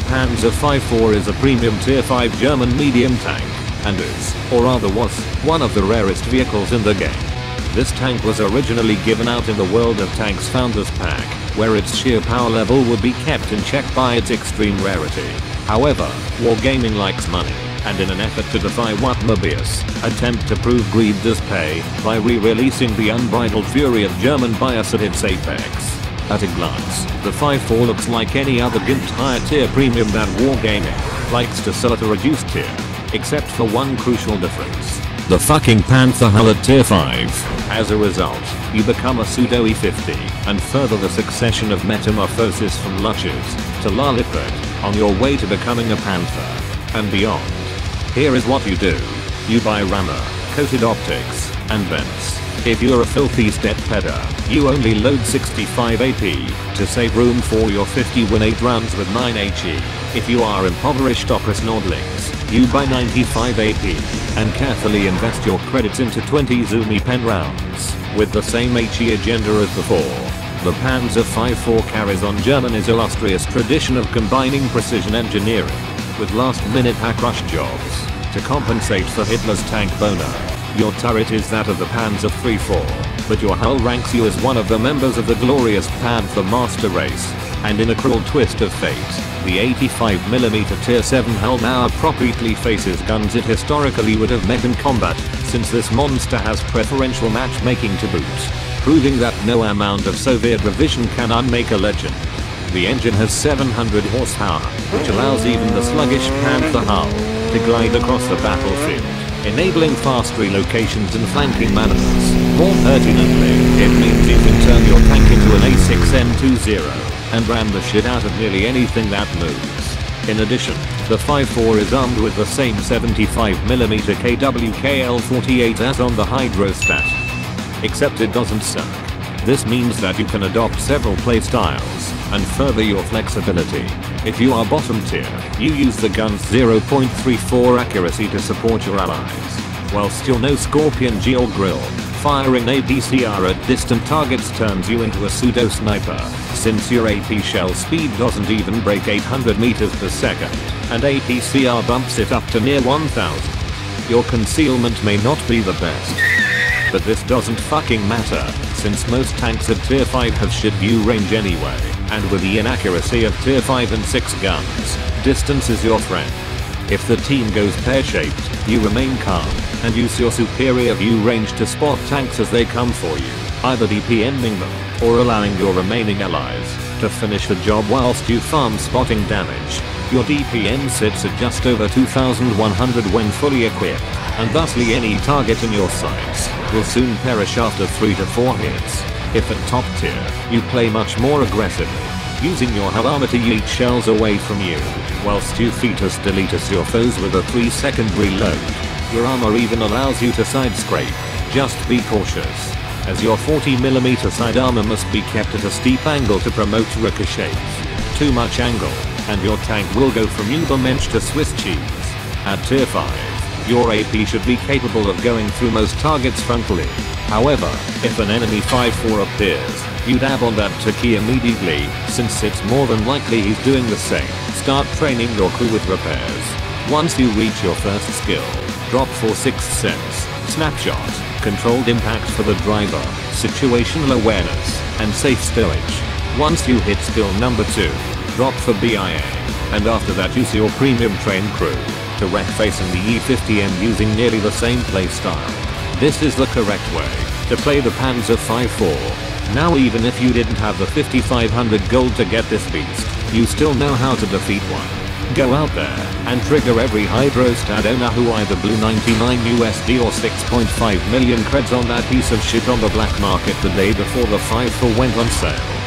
Panzer V-4 is a premium tier 5 German medium tank, and is, or rather was, one of the rarest vehicles in the game. This tank was originally given out in the World of Tanks Founders Pack, where its sheer power level would be kept in check by its extreme rarity. However, wargaming likes money, and in an effort to defy what Mobius attempt to prove greed does pay by re-releasing the unbridled fury of German bias at its apex. At a glance, the 5-4 looks like any other gimped higher tier premium that wargaming likes to sell at a reduced tier, except for one crucial difference: the fucking Panther hull at tier 5. As a result, you become a pseudo E50 and further the succession of metamorphosis from Lushes to Lilliput on your way to becoming a Panther and beyond. Here is what you do. You buy rammer, coated optics, and vents. If you're a filthy step pedder, you only load 65 AP to save room for your 50 win 8 rounds with 9 HE. If you are impoverished opera snortlings, you buy 95 AP and carefully invest your credits into 20 Zoomy pen rounds with the same HE agenda as before. The Panzer V-4 carries on Germany's illustrious tradition of combining precision engineering with last-minute hack rush jobs to compensate for Hitler's tank boner. Your turret is that of the Panzer III-4, but your hull ranks you as one of the members of the glorious Panther master race, and in a cruel twist of fate, the 85mm tier 7 hull now appropriately faces guns it historically would have met in combat, since this monster has preferential matchmaking to boot, proving that no amount of Soviet revision can unmake a legend. The engine has 700 horsepower, which allows even the sluggish Panther hull to glide across the battlefield, enabling fast relocations and flanking maneuvers. More pertinently, it means you can turn your tank into an A6N20 and ram the shit out of nearly anything that moves. In addition, the 5-4 is armed with the same 75mm KWKL-48 as on the Hydrostat, except it doesn't suck. This means that you can adopt several playstyles and further your flexibility. If you are bottom tier, you use the gun's 0.34 accuracy to support your allies, whilst your no Scorpion G or Grill firing APCR at distant targets turns you into a pseudo sniper, since your AP shell speed doesn't even break 800 meters per second, and APCR bumps it up to near 1000. Your concealment may not be the best, but this doesn't fucking matter, since most tanks at tier 5 have shit view range anyway, and with the inaccuracy of tier 5 and 6 guns, distance is your friend. If the team goes pear-shaped, you remain calm, and use your superior view range to spot tanks as they come for you, either DPMing them, or allowing your remaining allies to finish the job whilst you farm spotting damage. Your DPM sits at just over 2100 when fully equipped, and thusly any target in your sights will soon perish after 3 to 4 hits. If at top tier, you play much more aggressively, using your hull armor to yeet shells away from you, whilst you fetus deletus your foes with a 3-second reload. Your armor even allows you to side scrape. Just be cautious, as your 40mm side armor must be kept at a steep angle to promote ricochets. Too much angle, and your tank will go from Ubermensch to Swiss cheese. At tier 5, your AP should be capable of going through most targets frontally. However, if an enemy 5-4 appears, you dab on that key immediately, since it's more than likely he's doing the same. Start training your crew with repairs. Once you reach your first skill, drop for Sixth Sense, Snapshot, Controlled Impact for the driver, Situational Awareness, and Safe Stowage. Once you hit skill number 2, drop for BIA, and after that use your premium trained crew to wreck facing the E50M using nearly the same playstyle. This is the correct way to play the Panzer V-4. Now even if you didn't have the 5500 gold to get this beast, you still know how to defeat one. Go out there and trigger every Hydrostat owner who either blew 99 USD or 6.5 million creds on that piece of shit on the black market the day before the 5-4 went on sale.